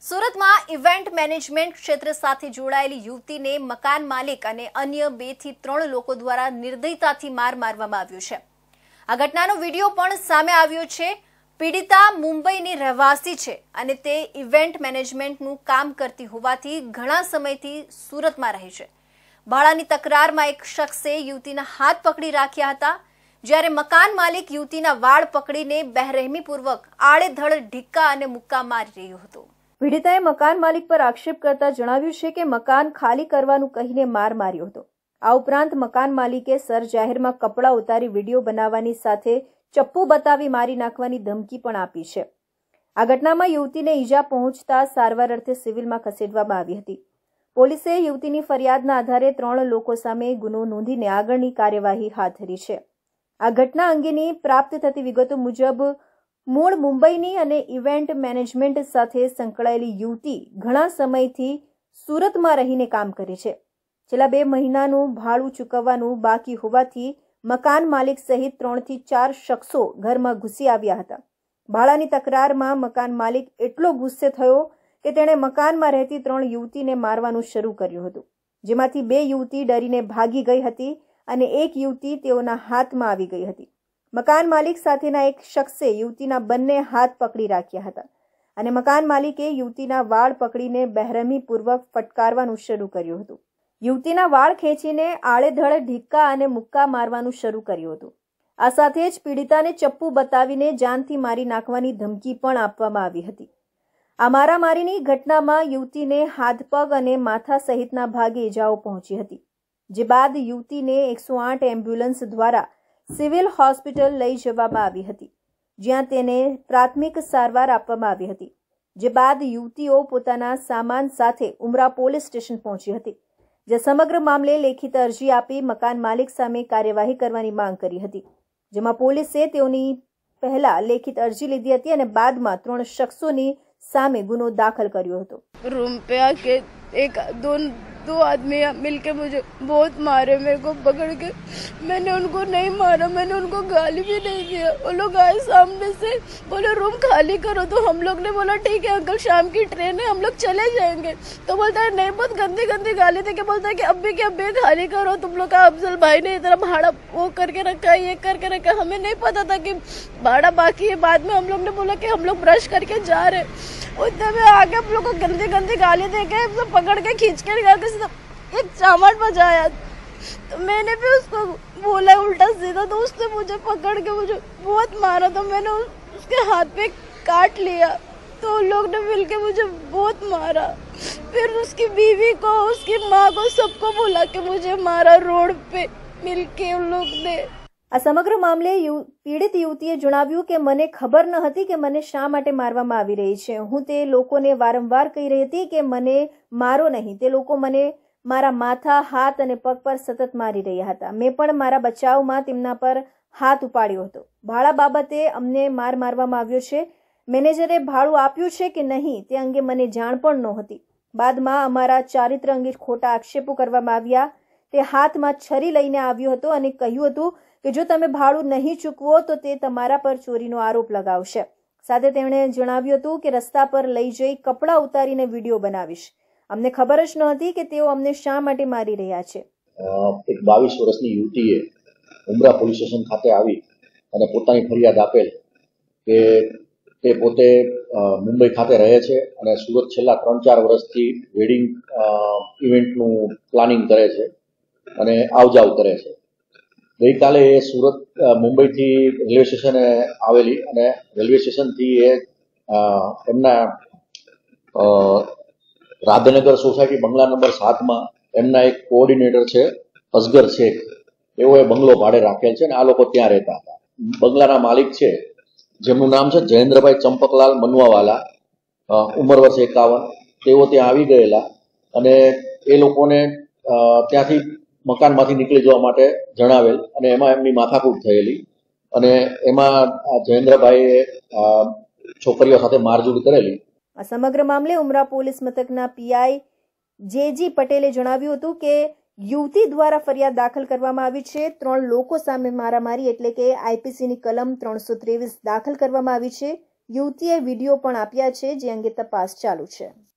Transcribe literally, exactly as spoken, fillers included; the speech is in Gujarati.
સુરતમાં ઇવેન્ટ મેનેજમેન્ટ ક્ષેત્ર સાથે જોડાયેલી યુવતીને મકાન માલિક અને અન્ય બે થી ત્રણ લોકો દ્વારા નિર્દયતાથી માર મારવામાં આવ્યો છે। આ ઘટનાનો વિડીયો પણ સામે આવ્યો છે। પીડિતા મુંબઈની રહેવાસી છે અને તે ઇવેન્ટ મેનેજમેન્ટનું કામ કરતી હોવાથી ઘણા સમયથી સુરતમાં રહે છે। ભાડાની તકરારમાં એક શખ્સે યુવતીના હાથ પકડી રાખ્યા હતા, જ્યારે મકાન માલિક યુવતીના વાળ પકડીને બેરહેમીપૂર્વક આડેધડ ઢીક્કા અને મુક્કા મારી રહ્યો હતો। પીડિતાએ મકાન માલિક પર આક્ષેપ કરતા જણાવ્યું છે કે મકાન ખાલી કરવાનું કહીને માર માર્યો હતો। આ ઉપરાંત મકાન માલિકે સર જાહેરમાં કપડાં ઉતારી વિડીયો બનાવવાની સાથે ચપ્પુ બતાવી મારી નાખવાની ધમકી પણ આપી છે। આ ઘટનામાં યુવતીને ઈજા પહોંચતા સારવાર અર્થે સિવિલમાં ખસેડવામાં આવી હતી। પોલીસે યુવતીની ફરિયાદના આધારે ત્રણ લોકો સામે ગુનો નોંધીને આગળની કાર્યવાહી હાથ ધરી છે। આ ઘટના અંગેની પ્રાપ્ત થતી વિગતો મુજબ મૂળ મુંબઈની અને ઇવેન્ટ મેનેજમેન્ટ સાથે સંકળાયેલી યુવતી ઘણા સમયથી સુરતમાં રહીને કામ કરે છે। છેલ્લા બે મહિનાનું ભાડું ચૂકવવાનું બાકી હોવાથી મકાન માલિક સહિત ત્રણથી ચાર શખ્સો ઘરમાં ઘૂસી આવ્યા હતા। ભાડાની તકરારમાં મકાન માલિક એટલો ગુસ્સે થયો કે તેણે મકાનમાં રહેતી ત્રણ યુવતીને મારવાનું શરૂ કર્યું હતું, જેમાંથી બે યુવતી ડરીને ભાગી ગઈ હતી અને એક યુવતી તેઓના હાથમાં આવી ગઈ હતી। મકાન માલિક સાથેના એક શખ્સે યુવતીના બંને હાથ પકડી રાખ્યા હતા અને મકાન માલિકે યુવતીના વાળ પકડીને બેરહેમીપૂર્વક ફટકારવાનું શરૂ કર્યું હતું। યુવતીના વાળ ખેંચીને આડેધડ ઢીક્કા અને મુક્કા મારવાનું શરૂ કર્યું હતું। આ સાથે જ પીડિતાને ચપ્પુ બતાવીને જાનથી મારી નાખવાની ધમકી પણ આપવામાં આવી હતી। આ મારામારીની ઘટનામાં યુવતીને હાથ પગ અને માથા સહિતના ભાગે ઇજાઓ પહોંચી હતી, જે બાદ યુવતીને એકસો આઠ એમ્બ્યુલન્સ દ્વારા સિવિલ હોસ્પિટલ લઈ જવામાં આવી હતી, જ્યાં તેને પ્રાથમિક સારવાર આપવામાં આવી હતી। જે બાદ યુવતીઓ પોતાના સામાન સાથે ઉમરા પોલીસ સ્ટેશન પહોંચી હતી, જે સમગ્ર મામલે લેખિત અરજી આપી મકાન માલિક સામે કાર્યવાહી કરવાની માંગ કરી હતી, જેમાં પોલીસે તેઓની પહેલા લેખિત અરજી લીધી હતી અને બાદમાં ત્રણ શખ્સોની સામે ગુનો દાખલ કર્યો હતો। रूम पे आके एक दो दो आदमी मिलके मुझे बहुत मारे, मेरे को पकड़ के। मैंने उनको नहीं मारा, मैंने उनको गाली भी नहीं दिया। वो लोग आए सामने से, बोले रूम खाली करो, तो हम लोग ने बोला ठीक है अंकल, शाम की ट्रेन है, हम लोग चले जाएंगे। तो बोलता है नहीं, बहुत गंदी गंदी गाली दे के बोलता है कि अभी के अभी खाली करो। तुम लोग का अफजल भाई ने इतना भाड़ा वो करके रखा है, ये करके रखा है। हमें नहीं पता था कि भाड़ा बाकी है। बाद में हम लोग ने बोला कि हम लोग ब्रश करके जा रहे, उतने में आगे हम लोग को गंदी गंदी गाली दे के सब पकड़ के खींच के एक चावट बजाया। तो मैंने भी उसको बोला उल्टा सीधा, तो उसने मुझे पकड़ के मुझे बहुत मारा। तो मैंने उसके हाथ पे काट लिया, तो उन लोग ने मिलके मुझे बहुत मारा। फिर उसकी बीवी को, उसकी माँ को, सबको बुला के मुझे मारा रोड पे मिलके उन लोग ने। આ સમગ્ર મામલે પીડિત યુવતીએ જણાવ્યું કે મને ખબર ન હતી કે મને શા માટે મારવામાં આવી રહી છે। હું તે લોકોને વારંવાર કહી રહી હતી કે મને મારો નહીં। તે લોકો મને મારા માથા, હાથ અને પગ પર સતત મારી રહ્યા હતા। મેં પણ મારા બચાવમાં તેમના પર હાથ ઉપાડ્યો હતો। ભાડા બાબતે અમને માર મારવામાં આવ્યો છે। મેનેજરે ભાડું આપ્યું છે કે નહીં તે અંગે મને જાણ પણ નહોતી। બાદમાં અમારા ચારિત્ર અંગે ખોટા આક્ષેપો કરવામાં આવ્યા। તે હાથમાં છરી લઈને આવ્યો હતો અને કહ્યું હતું કે જો તમે ભાડું નહીં ચૂકવો તો તે તમારા પર ચોરીનો આરોપ લગાવશે। સાથે તેમણે જણાવ્યું હતું કે રસ્તા પર લઈ જઈ કપડાં ઉતારીને વિડીયો બનાવીશ। અમને ખબર જ નહોતી કે તેઓ અમને શા માટે મારી રહ્યા છે। એક બાવીસ વર્ષની યુવતીએ ઉમરા પોલીસ સ્ટેશન ખાતે આવી અને પોતાની ફરિયાદ આપેલ કે તે પોતે મુંબઈ ખાતે રહે છે અને સુરત છેલ્લા ત્રણ ચાર વર્ષથી વેડિંગ ઇવેન્ટનું પ્લાનિંગ કરે છે અને આવજાવ કરે છે। ગઈકાલે એ સુરત મુંબઈથી રેલવે સ્ટેશને આવેલી અને રેલવે સ્ટેશનથી એ એમના રાધનગર સોસાયટી બંગલા નંબર સાતમાં એમના એક કોઓર્ડિનેટર છે અસગર શેખ, એવો એ બંગલો ભાડે રાખેલ છે અને આ લોકો ત્યાં રહેતા હતા। બંગલાના માલિક છે જેમનું નામ છે જયેન્દ્રભાઈ ચંપકલાલ મનવાવાલા, ઉંમર વર્ષ એકાવન। તેઓ ત્યાં આવી ગયેલા અને એ લોકોને ત્યાંથી મકાનમાંથી નીકળી જવા માટે જણાવેલ અને એમાં એમની માથાકૂટ થયેલી અને એમાં જયેન્દ્રભાઈએ છોકરીઓ સાથે મારઝૂડ કરેલી। આ સમગ્ર મામલે ઉમરા પોલીસ મથકના પીઆઈ જેજી પટેલે જણાવ્યું હતું કે યુવતી દ્વારા ફરિયાદ દાખલ કરવામાં આવી છે। ત્રણ લોકો સામે મારામારી એટલે કે આઈપીસીની કલમ ત્રણસો ત્રેવીસ દાખલ કરવામાં આવી છે। યુવતીએ વિડીયો પણ આપ્યા છે, જે અંગે તપાસ ચાલુ છે.